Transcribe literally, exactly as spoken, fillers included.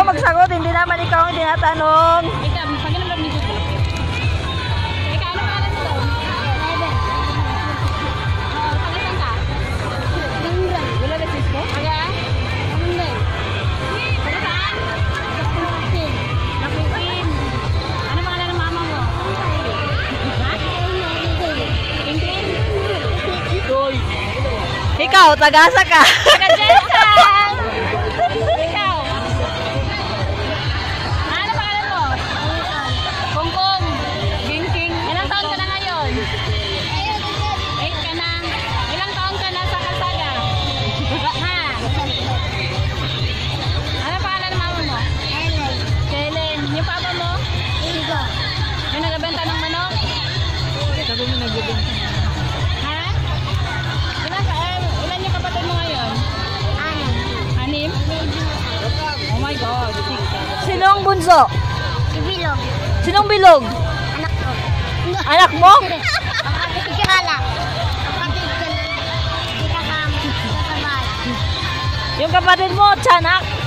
ikaw magsagot, hindi naman ikaw ang tinatanong. Ikaw, pag-inom ni Jude. Ikaw, ano pangalan mo? Eleven. Oo, pag-inom ka? Lingran. Wala na sis mo? Aga? Hindi. Taga saan? Lapuin. Lapuin. Ano pangalan ng mama mo? Ha? Ingrid? Itoy. Ikaw, tagasa ka. Taga Jensen. Ikaw. Ano pangalan mo? Kongkong. Gingking. Ilang taon ka na ngayon? Eight ka na. Ilang taon ka na sa kalsada? Ha? Ano pangalan ng mama mo? Helen. Helen. Yung papa mo? Inigo. Yung nagbenta ng manok? Sabi mo nagbenta. Ha? Ilan, ka, eh, ilan yung kapatid mo ngayon? Anim. Anim? Oh my God. Sino ang bunso? Si Bilog. Sinong bilog? Anak ko. Anak mo? Kapatid si Kala. Kapatid ko lang. Hindi kasama. Kasabay. Yung kapatid mo, tiyanak?